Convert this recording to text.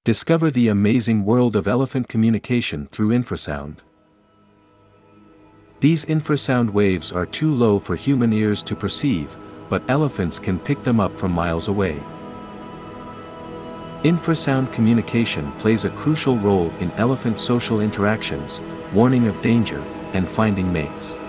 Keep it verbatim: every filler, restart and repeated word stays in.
Discover the amazing world of elephant communication through infrasound. These infrasound waves are too low for human ears to perceive, but elephants can pick them up from miles away. Infrasound communication plays a crucial role in elephant social interactions, warning of danger, and finding mates.